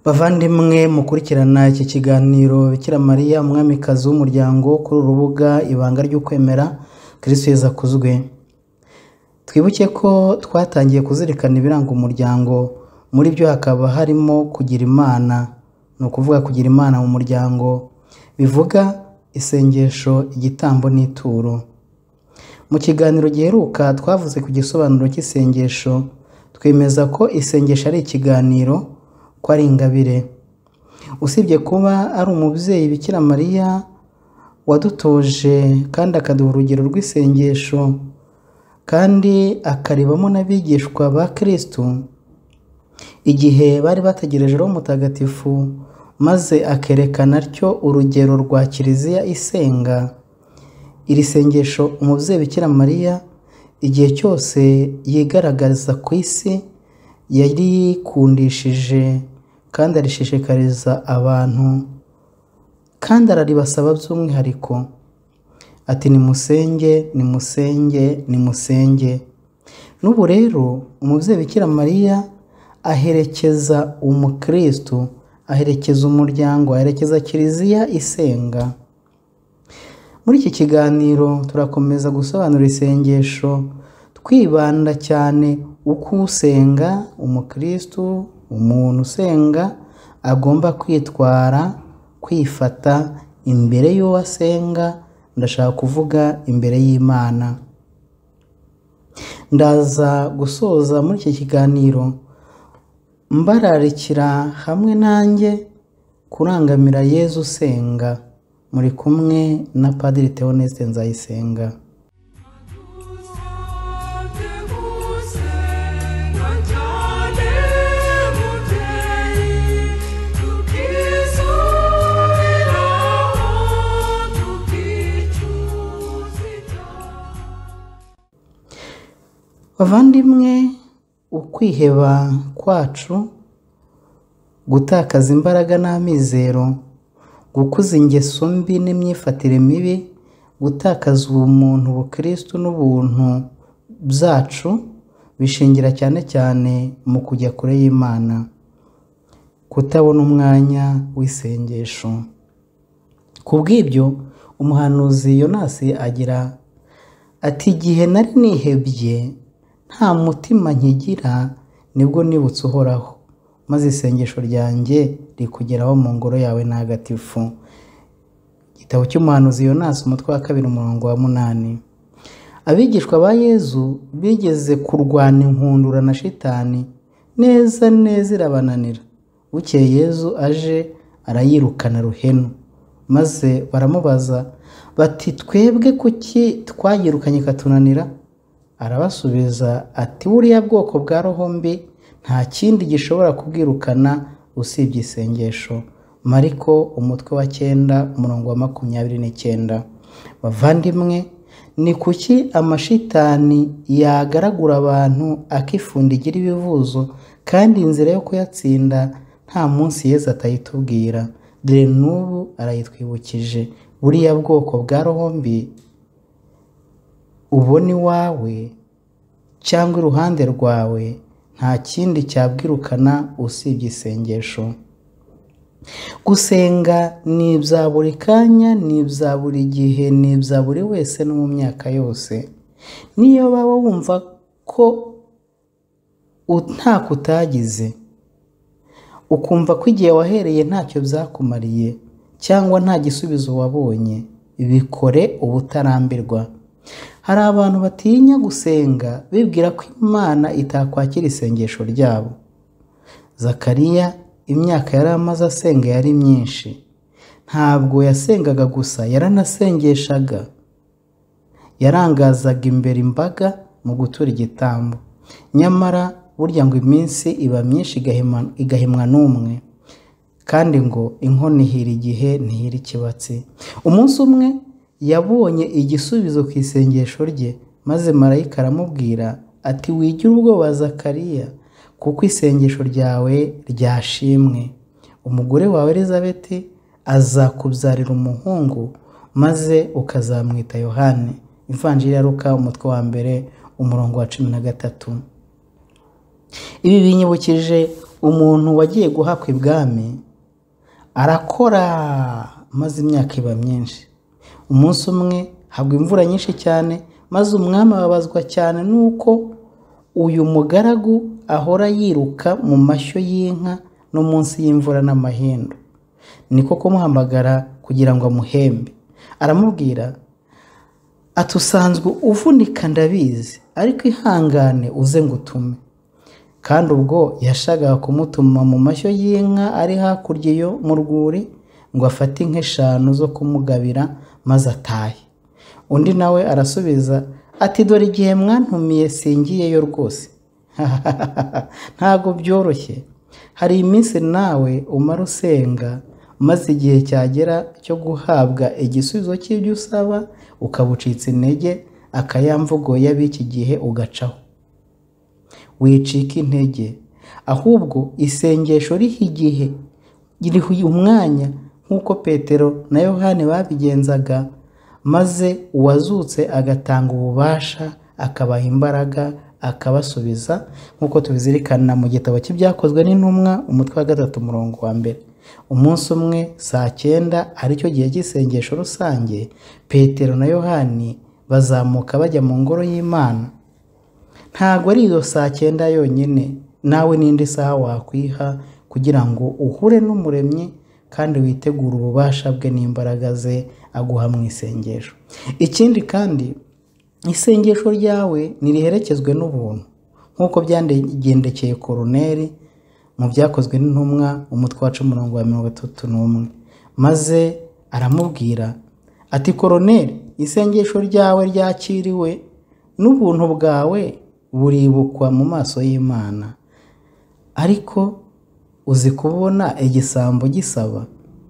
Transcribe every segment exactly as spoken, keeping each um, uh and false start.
Bavandimwe mukurikirana iki kiganiro Bikira Mariya umwamikazi w'umuryango kuri urubuga ibanga ry'ukwemera Kristo Yezu akuzwe. Twibuke ko twatangiye kuzirikana ibiranga umuryango, muri byo hakaba harimo kugira Imana, no kuvuga kugira Imana mu muryango bivuga isengesho, igitambo n'ituro. Mu kiganiro giheruka twavuze ku gisobanuro cy'isengesho, twemeza ko isengesho ari ikiganiro, ko ari ingabire. Usibye kuba ari umubyeyi Bikira Mariya wadutoje kandi akaduha urugero rw'isengesho, kandi akaribamo n'abigishwa ba Kristo igihe bari bategereje Roho Mutagatifu, maze akerekana atyo urugero rwa Kiliziya isenga. Iri sengesho umubyeyi Bikira Mariya igihe cyose yigaragaza ku isi yarikundishije kandi arishishikariza abantu, kandi araribasaba by'umwihariko ati nimusenge, nimusenge, nimusenge. N'ubu rero umubyeyi Bikira Mariya aherekeza umukristo, aherekeza umuryango, aherekeza Kiliziya isenga. Muri iki kiganiro turakomeza gusobanura isengesho, twibanda cyane uko usenga, umukristo, umuntu usenga agomba kwitwara, kwifata imbere y'uwo asenga, ndashaka kuvuga imbere y'Imana. Ndaza gusoza muri iki kiganiro mbararikira hamwe nanjye kurangamira Yezu usenga. Muri kumwe na Padiri Theoneste Nzayisenga. Bavandimwe, ukwiheba kwacu, gutakaza imbaraga n'amizero, gukuza ingeso mbi n'imyifatire mibi, gutakaza ubumuntu, ubukristo n'ubuntu byacu bishingira cyane cyane mu kujya kure y'Imana, kutabona umwanya w'isengesho. Kubw'ibyo umuhanuzi Yonasi agira ati igihe nari nihebye nta mutima nkigira, nibwo nibutse Uhoraho, maze isengesho ryanjye rikugeraho mu ngoro yawe ntagatifu. Igitabo cy'umuhanuzi Yonasi umutwe wa kabiri umurongo wa munani. Abigishwa ba Yezu bigeze kurwana inkundura na shitani, neza neza irabananira. Bukeye Yezu aje arayirukana ruhenu, maze baramubaza bati twebwe kuki twayirukanye ikatunanira? Arabasubiza ati buriya bwoko bwa roho mbi nta kindi gishobora kubwirukana usibye isengesho. Mariko umutwe wa cyenda umurongo wa makumyabiri n'icyenda. Bavandimwe, ni kuki amashitani yagaragura abantu akifundigira ibivuzo, kandi inzira yo kuyatsinda nta munsi Yezu atayitubwira? Dore n'ubu arayitwibukije. Buriya bwoko bwa roho mbi ubona iwawe cyangwa iruhande rwawe nta kindi cyabwirukana usibye isengesho. Gusenga ni ibya buri kanya, ni ibya buri gihe, ni ibya buri wese no mu myaka yose. Niyo baba wumva ko nta kutagize, ukumva ko igihe wahereye ntacyo byakumariye cyangwa nta gisubizo wabonye, bikore ubutarambirwa. Hari abantu batinya gusenga bibwira ko Imana itakwakira isengesho ryabo. Zakariya imyaka yari amaze asenga yari myinshi. Ntabwo yasengaga gusa, yaranasengeshaga. Yarangazaga imbere imbaga mu gutura igitambo. Nyamara burya ngo iminsi iba myinshi igahimwa n'umwe, kandi ngo inkono ihira igihe ntihira ikibatsi. Umunsi umwe yabonye igisubizo ku isengesho rye, maze marayika aramubwira ati wigira ubwoba Zakariya, kuko isengesho ryawe ryashimwe. Umugore wawe Elizabeti azakubyarira umuhungu, maze ukazamwita Yohane. Ivanjili ya Luka umutwe wa mbere umurongo wa cumi na gatatu. Ibi binyibukije umuntu wagiye guhakwa ibwami arakora maze imyaka iba myinshi. Umunsi umwe hagwa imvura nyinshi cyane, maze umwami ababazwa cyane nuko uyu mugaragu ahora yiruka mu mashyo y'inka no munsi y'imvura n'amahindu. Niko kumuhamagara kugira ngo amuhembe. Aramubwira ati usanzwe uvunika ndabizi, ariko ihangane uze ngutume. Kandi ubwo yashakaga kumutuma mu mashyo y'inka ari hakurya yo mu rwuri ngo afate inka eshanu zo kumugabira maze atahe. Undi nawe arasubiza ati dore igihe mwantumiye singiyeyo rwose. Ntago byoroshye, hari iminsi nawe umara usenga, maze igihe cyagera cyo guhabwa igisubizo cy'ibyo usaba ukabucitsa intege, akayamvugo y'ab'iki gihe ugacaho. Wicika intege, ahubwo isengesho riha igihe, riha umwanya nk'uko Petero na Yohani babigenzaga, maze uwazutse agatanga ububasha, akabaha imbaraga, akabasubiza nk'uko tubizirikana mu gitabo cy'ibyakozwe n'intumwa umutwe wa gatatu umurongo wa mbere. Umunsi umwe saa cyenda aricyo gihe cy'isengesho rusange, Petero na Yohani bazamuka bajya mu ngoro y'Imana. Ntago ari iyo saa cyenda yonyine, nawe n'indi saha wakwiha kugira ngo uhure n'umuremyi kandi witegure ububasha bwe n'imbaraga ze aguha mu isengesho. Ikindi kandi isengesho ryawe niriherekezwe n'ubuntu nk'uko byangendekeye Koroneli mu byakozwe n'intumwa umutwe wa cumi umurongo wa mirongo itatu n'umwe. Maze aramubwira ati Koroneli, isengesho ryawe ryakiriwe n'ubuntu bwawe buribukwa mu maso y'Imana. Ariko uzi kubona igisambo gisaba,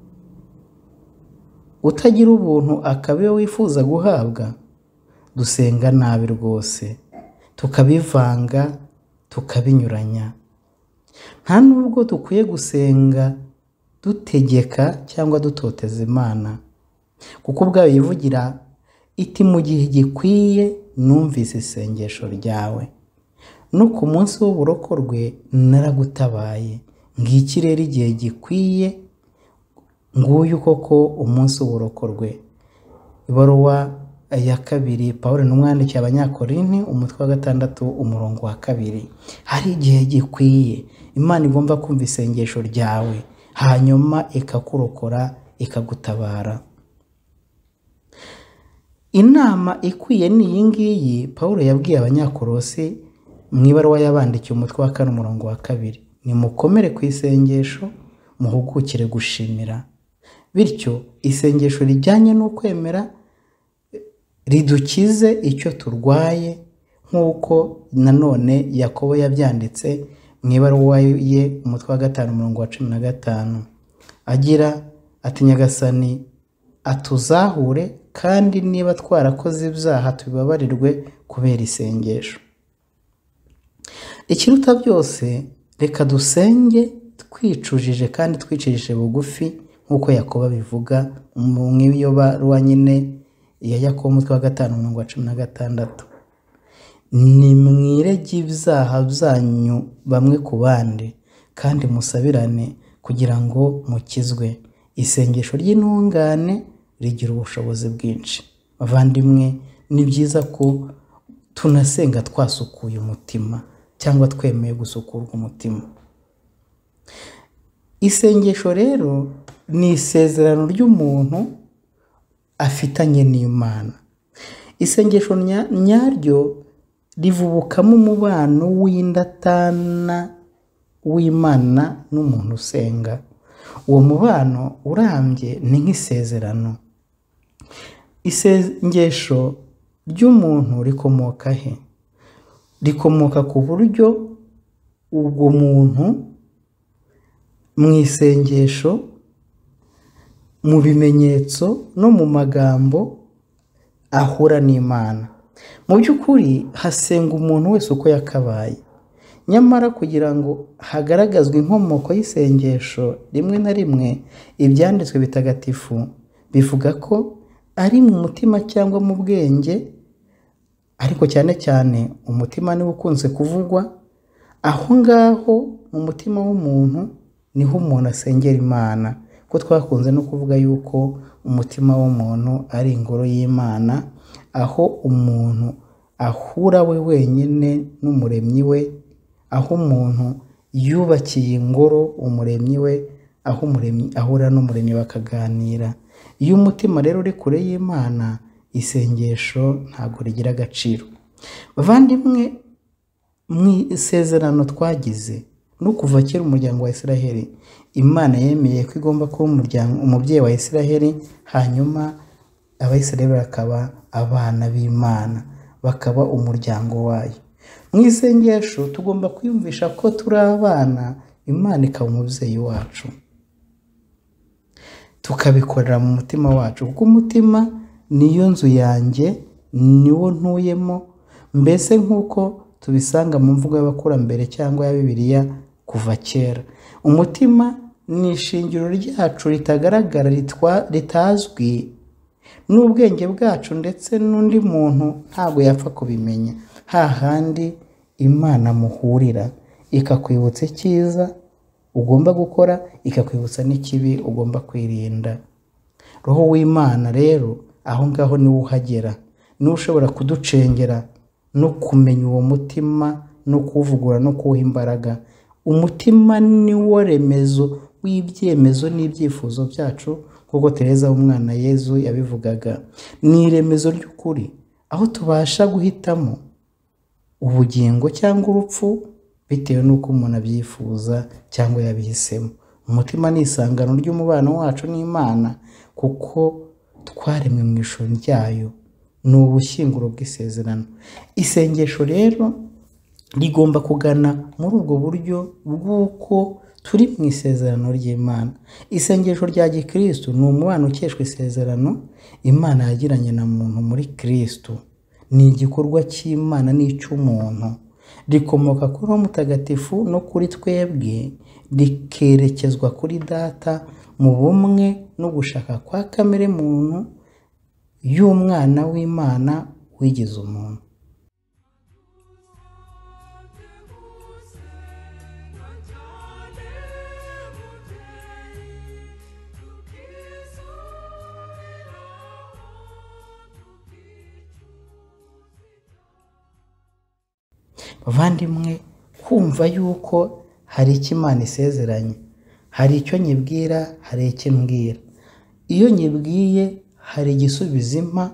utagira ubuntu akaba iyo wifuza guhabwa. Dusenga nabi rwose, tukabivanga, tukabinyuranya. Nta nubwo dukwiye gusenga dutegeka cyangwa dutoteza Imana, kuko ubwayo yivugira iti mu gihe gikwiye numvise isengesho ryawe, no ku munsi w'uburokorwe naragutabaye. Ngiki rero igihe gikwiye, nguyu koko umunsi w'uburokorwe. Ibaruwa ya kabiri Pawulo n'umwandikiye Abanyakorinti umutwe wa gatandatu umurongo wa kabiri. Hari igihe gikwiye Imana igomba kumva isengesho ryawe, hanyuma ikakurokora, ikagutabara. Inama ikwiye ni iyi ngiyi Pawulo yabwiye Abanyakolosi mu ibaruwa yabandikiye umutwe wa kane umurongo wa kabiri. Nimukomere ku isengesho, muhugukire gushimira. Bityo isengesho rijyanye n'ukwemera ridukize icyo turwaye, nk'uko nanone Yakobo yabyanditse mu ibaruwa ye umutwe wa gatanu umurongo wa cumi na gatanu, agira ati Nyagasani atuzahure, kandi niba twarakoze ibyaha tubibabarirwe kubera isengesho. Ikiruta byose, reka dusenge twicujije kandi twicishije bugufi nk'uko Yakobo bivuga mu iyo baruwa nyine ya Yakobo umutwe wa gatanu umurongo wa cumi na gatandatu. Nimwirege ibyaha byanyu bamwe ku bandi, kandi musabirane kugira ngo mukizwe. Isengesho ry'intungane rigira ubushobozi bwinshi. Bavandimwe, ni byiza ko tunasenga twasukuye umutima cyangwa twemeye gusukurwa umutima. Isengesho rero ni isezerano ry'umuntu afitanye n'Imana. Isengesho nyaryo rivubukamo umubano w'indatana w'Imana n'umuntu usenga. Uwo mubano urambye ni nk'isezerano. Isengesho ry'umuntu rikomoka he? Rikomoka ku buryo ubwo muntu mu isengesho, mu bimenyetso no mu magambo ahura n'Imana. Mu by'ukuri hasenga umuntu wese uko yakabaye. Nyamara kugira ngo hagaragazwe inkomoko y'isengesho, rimwe na rimwe ibyanditswe bitagatifu bivuga ko ari mu mutima cyangwa mu bwenge, ariko cyane cyane umutima niwo ukunze kuvugwa, aho ngaho mu mutima w'umuntu niho umuntu asengera Imana, ko twakunze no kuvuga yuko umutima w'umuntu ari ingoro y'Imana, aho umuntu ahura we wenyine n'umuremyi we, aho umuntu yubakiye ingoro umuremyi we, aho umuremyi ahura n'umuremyi bakaganira. Iyo umutima rero uri kure y'Imana, isengesho ntabwo rigira agaciro. Bavandimwe, mu isezerano twagize no kuva kera umuryango wa Isiraheli, Imana yemeye ko igomba kuba umuryango umubyeyi wa Isiraheli, hanyuma Abayisiraheli bakaba abana b'Imana, bakaba umuryango wayo. Mu isengesho tugomba kwiyumvisha ko turi abana, Imana ikaba umubyeyi wacu, tukabikorera mu mutima wacu, kuko umutima niyo nzu yanjye, niwo ntuyemo, mbese nk'uko tubisanga mu mvugo y'abakurambere cyangwa ya Bibiliya kuva kera. Umutima ni ishingiro ryacu ritagaragara, ritazwi n'ubwenge bwacu, ndetse n'undi muntu ntabwo yapfa kubimenya. Hahandi Imana muhurira, ikakwibutsa icyiza ugomba gukora, ikakwibutsa n'ikibi ugomba kwirinda. Roho w'Imana rero aho ngaho niwe uhagera, niwe ushobora kuducengera no kumenya uwo mutima no kuwuvugura no kuwuha imbaraga. Umutima niwo remezo w'ibyemezo n'ibyifuzo byacu, kuko Tereza w'umwana Yezu yabivugaga. Ni iremezo ry'ukuri, aho tubasha guhitamo ubugingo cyangwa urupfu bitewe n'uko umuntu abyifuza cyangwa yabihisemo. Umutima ni isangano ry'umubano wacu n'Imana, kuko twaremwe mu ishusho ryayo, ni ubushyinguro bw'isezerano. Isengesho rero rigomba kugana muri ubwo buryo bw'uko turi mu isezerano ry'Imana. Isengesho rya Gikristo ni umubano ukeshwa isezerano Imana yagiranye na muntu muri Kristo. Ni igikorwa cy'Imana n'icy'umuntu, rikomoka kuri Roho Mutagatifu no kuri twebwe, rikerekezwa kuri Data mu bumwe no gushaka kwa kamere muntu y'umwana w'Imana wigize umuntu. Bavandimwe, kumva yuko hari icyo Imana isezeranye, hari icyo nyibwira, hari icyo mbwira. Iyo nyibwiye hari igisubizo impa,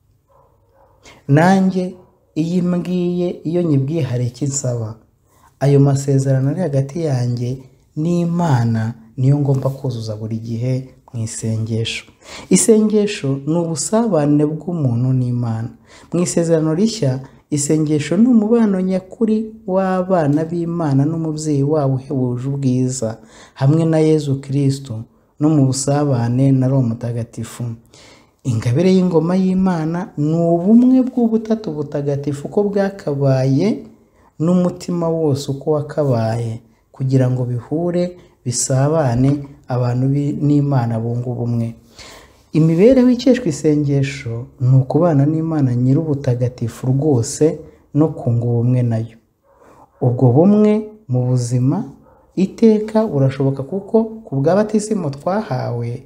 nanjye iyo mbwiye iyo nyibwiye hari icyo nsaba. Ayo masezerano ari hagati yanjye n'Imana niyo ngomba kuzuza buri gihe mu isengesho. Isengesho ni ubusabane bw'umuntu n'Imana. Mu isezerano rishya, isengesho ni umubano nyakuri w'abana b'Imana n'umubyeyi wabo uhebuje ubwiza, hamwe na Yezu Kristo, no mu busabane na Roho Mutagatifu. Ingabire y'ingoma y'Imana ni ubumwe bw'ubutatu butagatifu uko bwakabaye n'umutima wose uko wakabaye, kugira ngo bihure bisabane abantu n'Imana bunga ubumwe. Imibereho ikeshwa isengesho ni ukubana n'Imana nyir'ubutagatifu rwose no kunga ubumwe nayo. Ubwo bumwe mu buzima iteka burashoboka, kuko ku bw'abatisimu twahawe,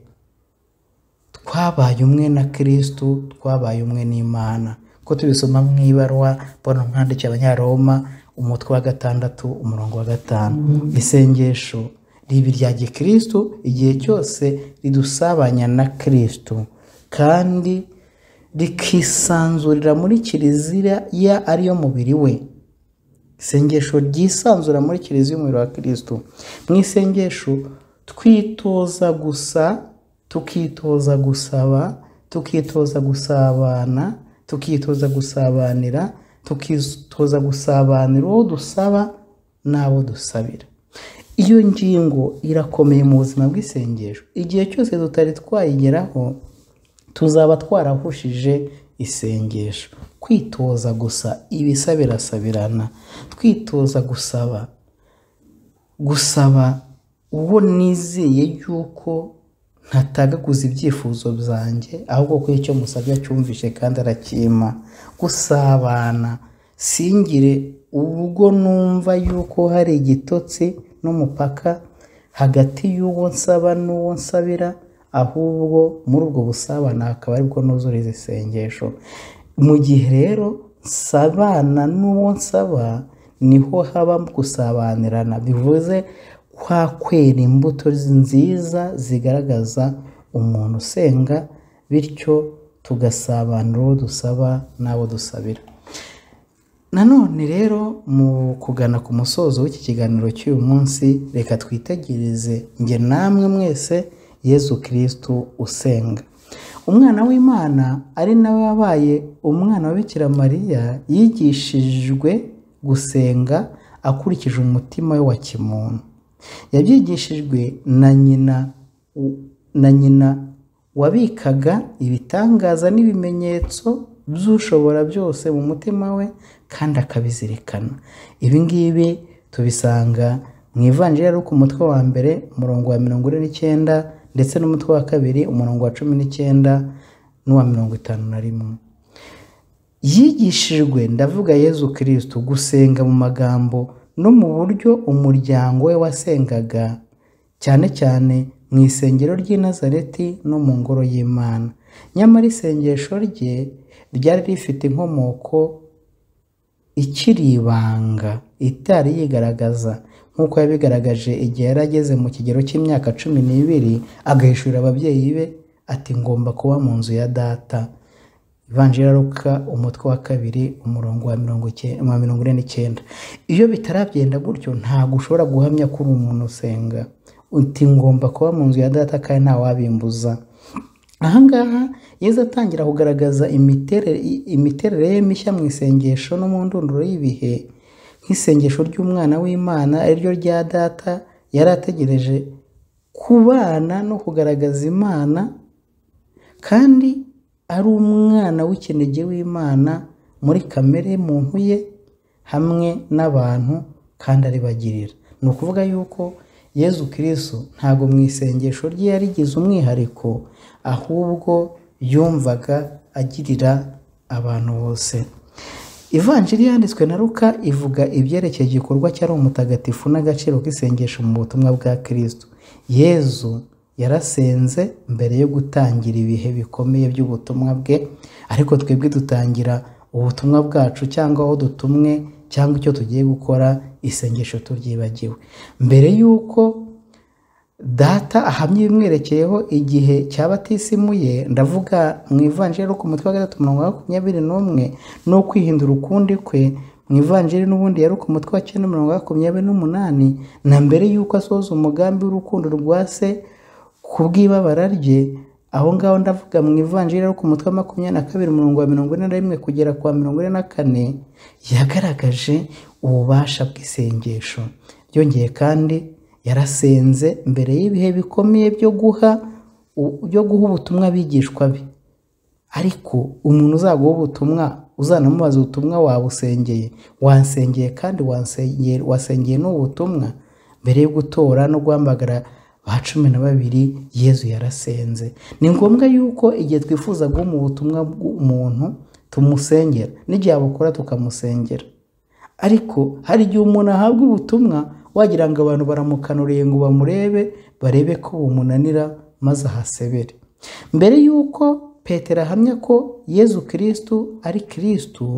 twabaye umwe na Kristo, twabaye umwe n'Imana, ko tubisoma mu ibaruwa Pawulo mwandikiye Abanyaroma umutwe wa gatandatu umurongo wa gatanu. Isengesho ribi rya Gikristo igihe cyose ridusabanya na Kristo, kandi rikisanzurira muri Kiliziya ya ariyo mubiri we. Isengesho ryisanzura muri Kiliziya y'umubiri wa Kristo. Mu isengesho twitoza gusa, tukitoza gusaba, tukitoza gusabana, tukitoza gusabanira, tukitoza gusabanira uwo dusaba n'abo dusabira. Iyo ngingo irakomeye mu buzima bw'isengesho. Igihe cyose tutari twayigeraho, tuzaba twarahushije isengesho. Kwitoza gusa, ibisa birasabirana. Twitoza gusaba, gusaba uwo nizeye yuko ntatagaguza ibyifuzo byanjye, ahubwo ko icyo musabye acyumvishe kandi arakima. Gusabana, singire ubwo numva yuko hari igitotsi n'umupaka hagati y'uwo nsaba n'uwo nsabira, ahubwo muri ubwo busabane akaba aribwo nuzura izi sengesho. Mu gihe rero nsabana n'uwo nsaba niho haba gusabanirana, bivuze kwa kwera imbuto nziza zigaragaza umuntu usenga, bityo tugasabanira uwo dusaba n'abo dusabira. Nanone rero mu kugana ku musozo w'iki kiganiro cy'uyu munsi, reka twitegereze nge namwe mwese Yezu Kristo usenga. Umwana w'Imana ari nawe wabaye umwana wa Bikira Mariya, yigishijwe gusenga akurikije umutima we wa kimuntu. Yabyigishijwe na nyina na nyina wabikaga ibitangaza n'ibimenyetso by'ushobora byose mu mutima we kandi akabizirikana. Ibi ngibi tubisanga mu Ivanjiri ari ku mutwe wa mbere umurongo wa mirongo ine n'icyenda ndetse n'umutwe wa kabiri umurongo wa cumi n'icyenda n'uwa mirongo itanu na rimwe. Yigishijwe, ndavuga Yezu Kristo, gusenga mu magambo no mu buryo umuryango we wasengaga, cyane cyane mu isengero ry'i Nazareti no mu ngoro y'Imana. Nyamara isengesho rye ryari rifite inkomoko ikiri ibanga, itari yigaragaza nk'uko yabigaragaje igihe yari ageze mu kigero cy'imyaka cumi n'ibiri, agahishurira ababyeyi be ati ngomba kuba mu nzu ya data. Ivanjiri ya Luka umutwe wa kabiri umurongo wa mirongo ine n'icyenda. Iyo bitarabyenda gutyo ntabwo ushobora guhamya ko uri umuntu usenga. Uti ngomba kuba mu nzu ya data kandi nta wabimbuza. Ahangaha Yezu atangira kugaragaza imiterere imiterere ye mishya mu isengesho no mu ndunduro y'ibihe, nk'isengesho ry'umwana w'Imana ariryo rya data yari ategereje kubana no kugaragaza Imana, kandi ari umwana w'ikinege w'Imana muri kamere muntu ye hamwe n'abantu kandi aribagirira. Ni ukuvuga yuko Yezu Kristo ntabwo mu isengesho rye yarigize umwihariko, ahubwo yumvaga agirira abantu bose. Ivanjiri yanditswe na Luka ivuga ibyerekeye igikorwa cyari umutagatifu n'agaciro k'isengesho mu butumwa bwa Kristo. Yezu yarasenze mbere yo gutangira ibihe bikomeye by'ubutumwa bwe, ariko twebwe dutangira ubutumwa bwacu cyangwa aho dutumwe cyangwa icyo tugiye gukora isengesho turyibagiwe. Mbere y'uko data ahamye ibimwerekeyeho igihe cya batisimu ye, ndavuga mu Ivanjiri ku mutwe wa gatatu umurongo wa makumyabiri n'umwe, no kwihindura ukundi kwe mu Ivanjiri n'ubundi yari ku mutwe wa cyenda umurongo wa makumyabiri n'umunani, na mbere y'uko asoza umugambi w'urukundo rwa se kubw'ibabara rye, aho ngaho ndavuga mu Ivanjiri ku mutwe wa makumyabiri na kabiri umurongo wa mirongo ine na rimwe kugera kwa mirongo ine na kane, yagaragaje ububasha bw'isengesho. Byongeye kandi yarasenze mbere y'ibihe bikomeye byo guha byo guha ubutumwa abigishwa be. Ariko umuntu uzaguha ubutumwa, uzanamubaza ubutumwa wabusengeye, wansengeye kandi wansengeye wasengeye n'ubutumwa. Mbere yo gutora no guhamagara ba cumi na babiri, Yezu yarasenze. Ni ngombwa yuko igihe twifuza guha mu butumwa bw'umuntu tumusengera, n'igihe abukora tukamusengera. Ariko hari igihe umuntu ahabwa ubutumwa wagira ngo abantu baramukanuriye ngo bamurebe, barebe ko bumunanira maze ahasebere. Mbere y'uko Petero ahamya ko Yezu Kristo ari Kristo,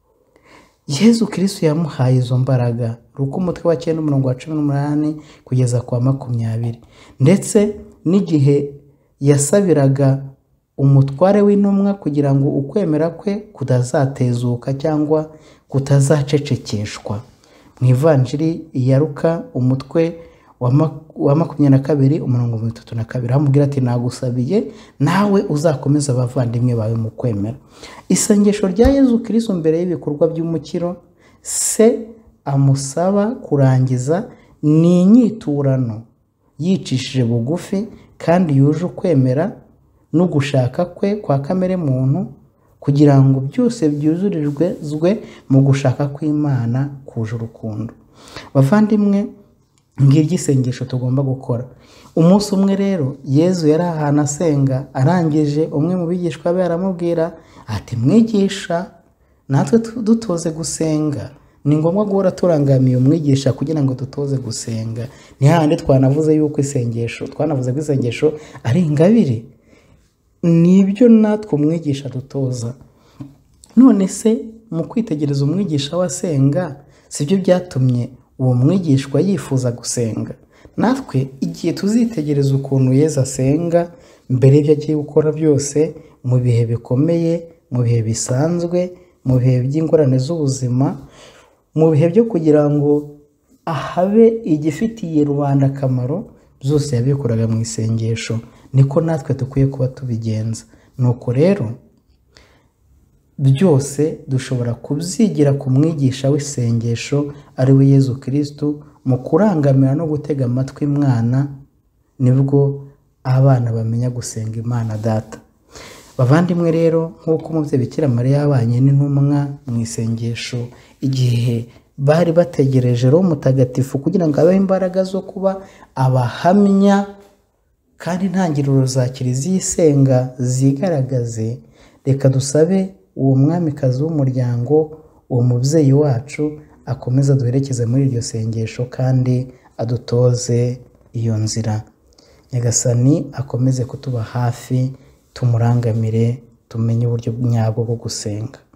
Yezu Kristo yamuhaye izo mbaraga. Luka umutwe wa cyenda umurongo wa cumi n'umunani kugeza kwa makumyabiri. Ndetse n'igihe yasabiraga umutware w'intumwa kugira ngo ukwemera kwe kutazatezuka cyangwa kutazacecekeshwa. Mu Ivanjiri ya Luka umutwe wa makumyabiri na kabiri umurongo wa mirongo itatu na kabiri, amubwira ati nagusabiye nawe uzakomeza abavandimwe bawe mu kwemera. Isengesho rya Yezu Kristo mbere y'ibikorwa by'umukiro se amusaba kurangiza ni inyiturano yicishije bugufi kandi yuje ukwemera no gushaka kwe kwa kamere muntu, kugira ngo byose byuzurizwe mu gushaka kw'Imana kuje urukundo. Bavandimwe, ngiryo isengesho tugomba gukora. Umunsi umwe rero Yezu yari ahantu asenga, arangije umwe mu bigishwa be aramubwira ati mwigisha, natwe dutoze gusenga. Ni ngombwa guhora turangamiye umwigisha kugira ngo dutoze gusenga. Ni hahandi twanavuze yuko isengesho twanavuze ko isengesho ari ingabire. Nibyo natwe umwigisha dutoza. None se mu kwitegereza umwigisha wasenga sibyo byatumye uwo mwigishwa yifuza gusenga? Natwe igihe tuzitegereza ukuntu Yesu asenga mbere y'ibyo agiye gukora byose, mu bihe bikomeye, mu bihe bisanzwe, mu bihe by'ingorane z'ubuzima, mu bihe byo kugira ngo ahabe igifitiye rubanda akamaro, byose yabikoraga mu isengesho. Niko natwe dukwiye kuba tubigenza. Nuko rero byose dushobora kubyigira ku mwigisha w'isengesho ari we Yesu Kristo. Mu kurangamira no gutega amatwi Imana nibwo abana bamenya gusenga Imana Data. Bavandimwe rero, nk'uko umubyeyi Bikira Mariya yabanye n'intumwa mu isengesho igihe bari bategereje Roho Mutagatifu kugira ngo abahe imbaraga zo kuba abahamya kandi intangiriro za Kiliziya isenga zigaragaze, reka dusabe uwo mwamikazi w'umuryango, uwo mubyeyi wacu, akomeza duherekeze muri iryo sengesho kandi adutoze iyo nzira. Nyagasani akomeze kutuba hafi, tumurangamire, tumenye uburyo nyabwo bwo gusenga.